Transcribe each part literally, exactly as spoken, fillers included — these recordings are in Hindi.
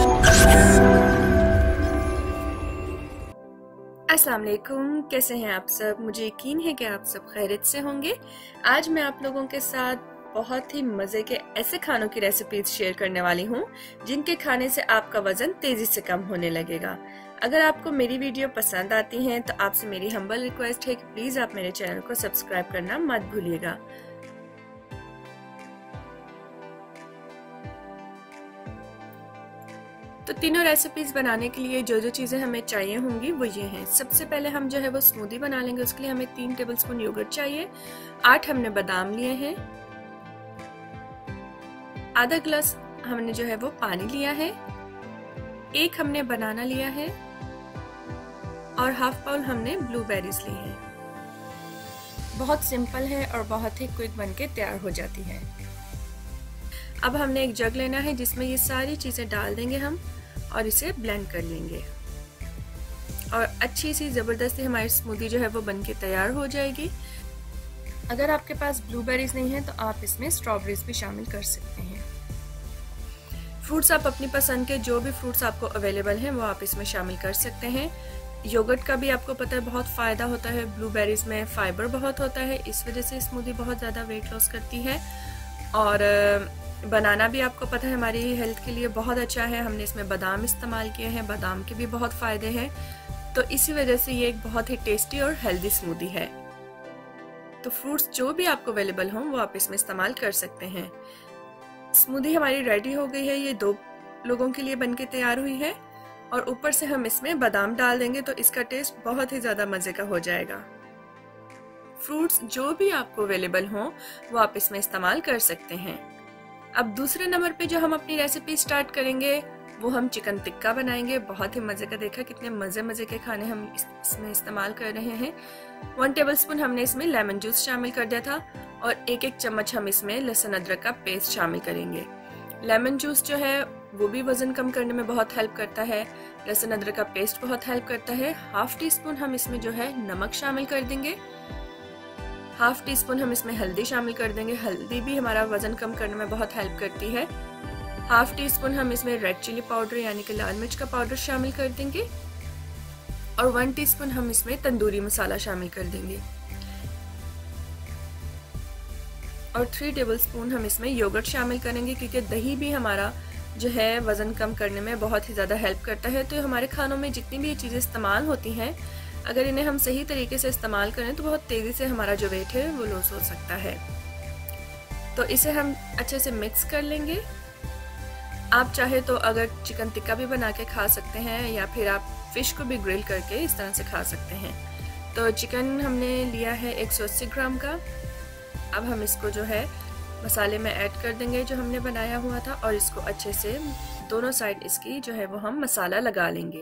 अस्सलाम वालेकुम, कैसे हैं आप सब। मुझे यकीन है कि आप सब खैरियत से होंगे। आज मैं आप लोगों के साथ बहुत ही मज़े के ऐसे खानों की रेसिपीज शेयर करने वाली हूँ जिनके खाने से आपका वजन तेज़ी से कम होने लगेगा। अगर आपको मेरी वीडियो पसंद आती हैं तो आपसे मेरी हम्बल रिक्वेस्ट है कि प्लीज़ आप मेरे चैनल को सब्सक्राइब करना मत भूलिएगा। तो तीनों रेसिपीज बनाने के लिए जो जो चीज़ें हमें चाहिए होंगी वो ये हैं। सबसे पहले हम जो है वो स्मूदी बना लेंगे। उसके लिए हमें तीन टेबलस्पून योगर्ट चाहिए, आठ हमने बादाम लिए हैं, आधा ग्लास हमने जो है वो पानी लिया है, एक हमने बनाना लिया है और हाफ बाउल हमने ब्लूबेरीज ली है। बहुत सिंपल है और बहुत ही क्विक बनके तैयार हो जाती है। अब हमने एक जग लेना है जिसमें ये सारी चीज़ें डाल देंगे हम और इसे ब्लेंड कर लेंगे और अच्छी सी ज़बरदस्ती हमारी स्मूदी जो है वो बनके तैयार हो जाएगी। अगर आपके पास ब्लूबेरीज नहीं है तो आप इसमें स्ट्रॉबेरीज भी शामिल कर सकते हैं। फ्रूट्स आप अपनी पसंद के जो भी फ्रूट्स आपको अवेलेबल हैं वो आप इसमें शामिल कर सकते हैं। योगर्ट का भी आपको पता है बहुत फ़ायदा होता है, ब्लूबेरीज में फाइबर बहुत होता है, इस वजह से स्मूदी बहुत ज़्यादा वेट लॉस करती है। और बनाना भी आपको पता है हमारी हेल्थ के लिए बहुत अच्छा है। हमने इसमें बादाम इस्तेमाल किए हैं, बादाम के भी बहुत फ़ायदे हैं, तो इसी वजह से ये एक बहुत ही टेस्टी और हेल्दी स्मूदी है। तो फ्रूट्स जो भी आपको अवेलेबल हों वो आप इसमें इस्तेमाल कर सकते हैं। स्मूदी हमारी रेडी हो गई है, ये दो लोगों के लिए बनके तैयार हुई है और ऊपर से हम इसमें बादाम डाल देंगे तो इसका टेस्ट बहुत ही ज़्यादा मज़े का हो जाएगा। फ्रूट्स जो भी आपको अवेलेबल हों वो आप इसमें इस्तेमाल कर सकते हैं। अब दूसरे नंबर पे जो हम अपनी रेसिपी स्टार्ट करेंगे वो हम चिकन टिक्का बनाएंगे। बहुत ही मज़े का, देखा कितने मज़े मज़े के खाने हम इसमें इस्तेमाल कर रहे हैं। वन टेबलस्पून हमने इसमें लेमन जूस शामिल कर दिया था और एक एक चम्मच हम इसमें लहसुन अदरक का पेस्ट शामिल करेंगे। लेमन जूस जो है वो भी वज़न कम करने में बहुत हेल्प करता है, लहसुन अदरक का पेस्ट बहुत हेल्प करता है। हाफ टी स्पून हम इसमें जो है नमक शामिल कर देंगे, हाफ टी स्पून हम इसमें हल्दी शामिल कर देंगे। हल्दी भी हमारा वजन कम करने में बहुत हेल्प करती है। हाफ टी स्पून हम इसमें रेड चिली पाउडर यानी कि लाल मिर्च का पाउडर शामिल कर देंगे और वन टीस्पून हम इसमें तंदूरी मसाला शामिल कर देंगे और थ्री टेबलस्पून हम इसमें योगर्ट शामिल करेंगे क्योंकि दही भी हमारा जो है वजन कम करने में बहुत ही ज़्यादा हेल्प करता है। तो हमारे खानों में जितनी भी ये चीज़ें इस्तेमाल होती हैं अगर इन्हें हम सही तरीके से इस्तेमाल करें तो बहुत तेज़ी से हमारा जो वेट है वो लॉस हो सकता है। तो इसे हम अच्छे से मिक्स कर लेंगे। आप चाहे तो अगर चिकन टिक्का भी बना के खा सकते हैं या फिर आप फिश को भी ग्रिल करके इस तरह से खा सकते हैं। तो चिकन हमने लिया है एक सौ अस्सी ग्राम का। अब हम इसको जो है मसाले में ऐड कर देंगे जो हमने बनाया हुआ था और इसको अच्छे से दोनों साइड इसकी जो है वो हम मसाला लगा लेंगे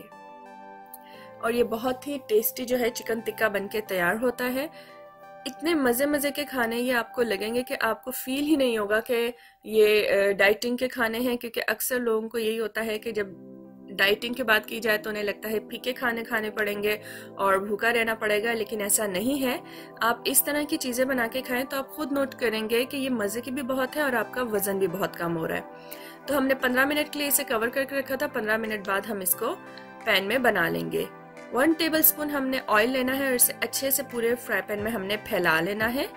और ये बहुत ही टेस्टी जो है चिकन टिक्का बनके तैयार होता है। इतने मज़े मज़े के खाने ये आपको लगेंगे कि आपको फील ही नहीं होगा कि ये डाइटिंग के खाने हैं, क्योंकि अक्सर लोगों को यही होता है कि जब डाइटिंग की बात की जाए तो उन्हें लगता है फीके खाने खाने पड़ेंगे और भूखा रहना पड़ेगा, लेकिन ऐसा नहीं है। आप इस तरह की चीज़ें बना के खाएं तो आप खुद नोट करेंगे कि ये मज़े की भी बहुत है और आपका वज़न भी बहुत कम हो रहा है। तो हमने पंद्रह मिनट के लिए इसे कवर करके रखा था। पंद्रह मिनट बाद हम इसको पैन में बना लेंगे। वन टेबलस्पून हमने ऑयल लेना है और इसे अच्छे से पूरे फ्राई पैन में हमने फैला लेना है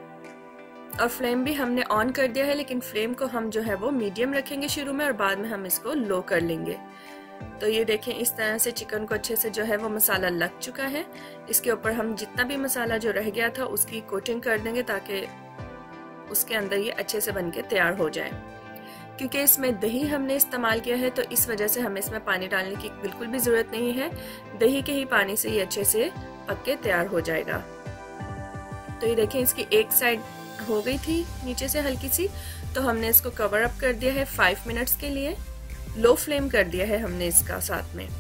और फ्लेम भी हमने ऑन कर दिया है, लेकिन फ्लेम को हम जो है वो मीडियम रखेंगे शुरू में और बाद में हम इसको लो कर लेंगे। तो ये देखें इस तरह से चिकन को अच्छे से जो है वो मसाला लग चुका है। इसके ऊपर हम जितना भी मसाला जो रह गया था उसकी कोटिंग कर देंगे ताकि उसके अंदर ये अच्छे से बनके तैयार हो जाए। क्योंकि इसमें दही हमने इस्तेमाल किया है तो इस वजह से हमें इसमें पानी डालने की बिल्कुल भी ज़रूरत नहीं है। दही के ही पानी से ये अच्छे से पक के तैयार हो जाएगा। तो ये देखें इसकी एक साइड हो गई थी नीचे से हल्की सी, तो हमने इसको कवर अप कर दिया है फाइव मिनट्स के लिए। लो फ्लेम कर दिया है हमने इसका साथ में।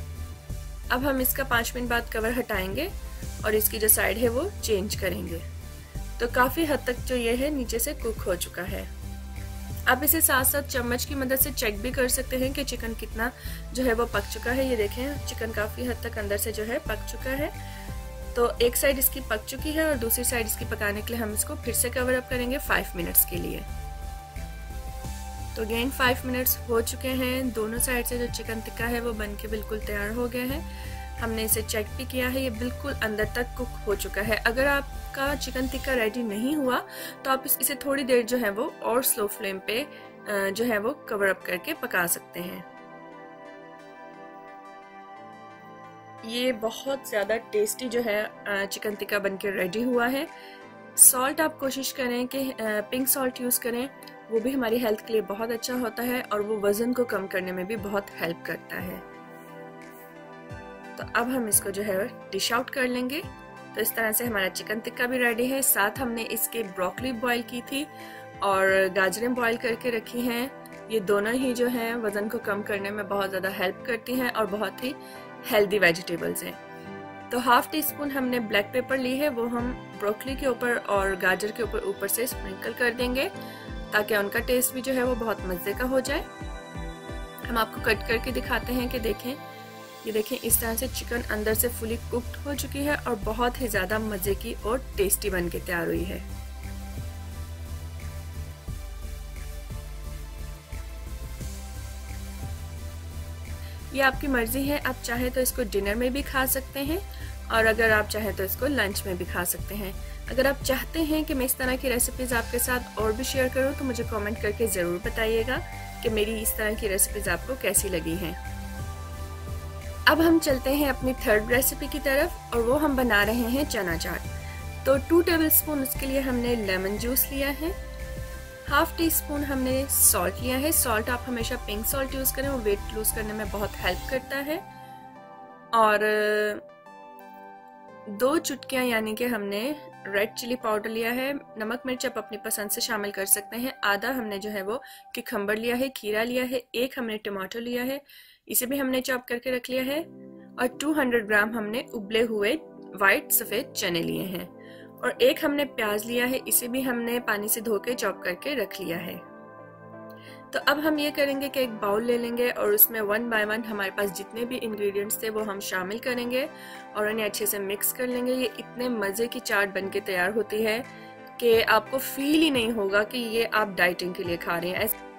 अब हम इसका पाँच मिनट बाद कवर हटाएंगे और इसकी जो साइड है वो चेंज करेंगे। तो काफ़ी हद तक जो ये है नीचे से कुक हो चुका है। आप इसे साथ साथ चम्मच की मदद से चेक भी कर सकते हैं कि चिकन कितना जो है वो पक चुका है। ये देखें चिकन काफ़ी हद तक अंदर से जो है पक चुका है। तो एक साइड इसकी पक चुकी है और दूसरी साइड इसकी पकाने के लिए हम इसको फिर से कवर अप करेंगे फाइव मिनट्स के लिए। तो अगेन फाइव मिनट्स हो चुके हैं। दोनों साइड से जो चिकन टिक्का है वो बन के बिल्कुल तैयार हो गया है। हमने इसे चेक भी किया है, ये बिल्कुल अंदर तक कुक हो चुका है। अगर आपका चिकन टिक्का रेडी नहीं हुआ तो आप इसे थोड़ी देर जो है वो और स्लो फ्लेम पे जो है वो कवर अप करके पका सकते हैं। ये बहुत ज़्यादा टेस्टी जो है चिकन टिक्का बनके रेडी हुआ है। सॉल्ट आप कोशिश करें कि पिंक सॉल्ट यूज़ करें, वो भी हमारी हेल्थ के लिए बहुत अच्छा होता है और वो वज़न को कम करने में भी बहुत हेल्प करता है। तो अब हम इसको जो है डिश आउट कर लेंगे। तो इस तरह से हमारा चिकन टिक्का भी रेडी है। साथ हमने इसके ब्रोकली बॉईल की थी और गाजरें बॉईल करके रखी हैं। ये दोनों ही जो हैं वज़न को कम करने में बहुत ज़्यादा हेल्प करती हैं और बहुत ही हेल्दी वेजिटेबल्स हैं। तो हाफ टी स्पून हमने ब्लैक पेपर ली है, वो हम ब्रोकली के ऊपर और गाजर के ऊपर ऊपर से स्प्रिंकल कर देंगे ताकि उनका टेस्ट भी जो है वो बहुत मज़े का हो जाए। हम आपको कट करके दिखाते हैं कि देखें, ये देखें इस तरह से चिकन अंदर से फुली कुक्ड हो चुकी है और बहुत ही ज़्यादा मज़े की और टेस्टी बन के तैयार हुई है। ये आपकी मर्जी है, आप चाहे तो इसको डिनर में भी खा सकते हैं और अगर आप चाहें तो इसको लंच में भी खा सकते हैं। अगर आप चाहते हैं कि मैं इस तरह की रेसिपीज़ आपके साथ और भी शेयर करूं तो मुझे कमेंट करके ज़रूर बताइएगा कि मेरी इस तरह की रेसिपीज़ आपको कैसी लगी हैं। अब हम चलते हैं अपनी थर्ड रेसिपी की तरफ और वो हम बना रहे हैं चना चाट। तो टू टेबल स्पून उसके लिए हमने लेमन जूस लिया है। हाफ टी स्पून हमने सॉल्ट लिया है। सॉल्ट आप हमेशा पिंक सॉल्ट यूज़ करें, वो वेट लूज करने में बहुत हेल्प करता है। और दो चुटकियाँ यानी कि हमने रेड चिली पाउडर लिया है। नमक मिर्च आप अपनी पसंद से शामिल कर सकते हैं। आधा हमने जो है वो किकम्बर लिया है, खीरा लिया है, एक हमने टमाटर लिया है, इसे भी हमने चॉप करके रख लिया है। और दो सौ ग्राम हमने उबले हुए वाइट सफ़ेद चने लिए हैं और एक हमने प्याज लिया है, इसे भी हमने पानी से धो के चॉप करके रख लिया है। तो अब हम ये करेंगे कि एक बाउल ले लेंगे और उसमें वन बाय वन हमारे पास जितने भी इंग्रेडिएंट्स थे वो हम शामिल करेंगे और उन्हें अच्छे से मिक्स कर लेंगे। ये इतने मज़े की चाट बनके तैयार होती है कि आपको फील ही नहीं होगा कि ये आप डाइटिंग के लिए खा रहे हैं। ऐसे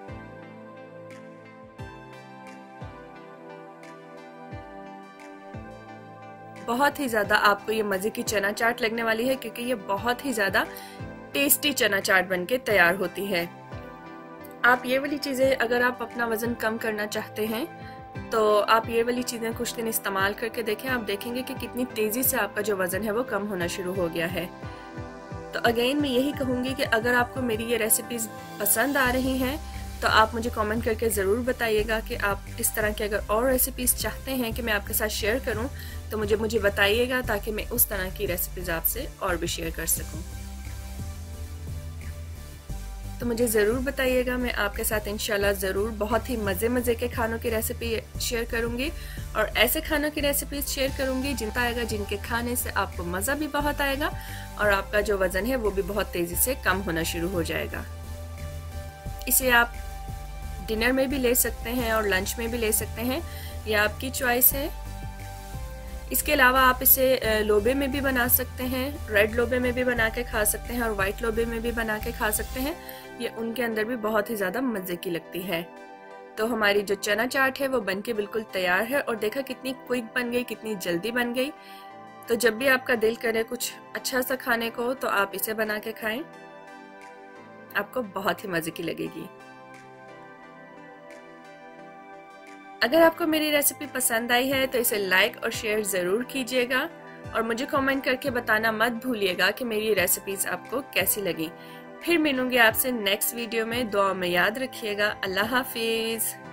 बहुत ही ज़्यादा आपको ये मज़े की चना चाट लगने वाली है क्योंकि ये बहुत ही ज़्यादा टेस्टी चना चाट बनके तैयार होती है। आप ये वाली चीज़ें अगर आप अपना वज़न कम करना चाहते हैं तो आप ये वाली चीज़ें कुछ दिन इस्तेमाल करके देखें। आप देखेंगे कि कितनी तेज़ी से आपका जो वज़न है वो कम होना शुरू हो गया है। तो अगेन मैं यही कहूँगी कि अगर आपको मेरी ये रेसिपीज़ पसंद आ रही हैं तो आप मुझे कमेंट करके ज़रूर बताइएगा कि आप इस तरह की अगर और रेसिपीज़ चाहते हैं कि मैं आपके साथ शेयर करूं तो मुझे मुझे बताइएगा ताकि मैं उस तरह की रेसिपीज़ आपसे और भी शेयर कर सकूं। तो मुझे ज़रूर बताइएगा, मैं आपके साथ इंशाल्लाह ज़रूर बहुत ही मज़े मज़े के खानों की रेसिपी शेयर करूंगी और ऐसे खानों की रेसिपीज़ शेयर करूंगी जिनका आएगा जिनके खाने से आपको मज़ा भी बहुत आएगा और आपका जो वज़न है वो भी बहुत तेज़ी से कम होना शुरू हो जाएगा। इसे आप डिनर में भी ले सकते हैं और लंच में भी ले सकते हैं, यह आपकी चॉइस है। इसके अलावा आप इसे लोबे में भी बना सकते हैं, रेड लोबे में भी बना के खा सकते हैं और वाइट लोबे में भी बना के खा सकते हैं। ये उनके अंदर भी बहुत ही ज़्यादा मज़े की लगती है। तो हमारी जो चना चाट है वो बनके बिल्कुल तैयार है और देखा कितनी क्विक बन गई, कितनी जल्दी बन गई। तो जब भी आपका दिल करे कुछ अच्छा सा खाने को तो आप इसे बना के खाएं, आपको बहुत ही मज़े की लगेगी। अगर आपको मेरी रेसिपी पसंद आई है तो इसे लाइक और शेयर ज़रूर कीजिएगा और मुझे कमेंट करके बताना मत भूलिएगा कि मेरी रेसिपीज़ आपको कैसी लगी। फिर मिलूंगी आपसे नेक्स्ट वीडियो में। दुआ में याद रखिएगा। अल्लाह हाफिज़।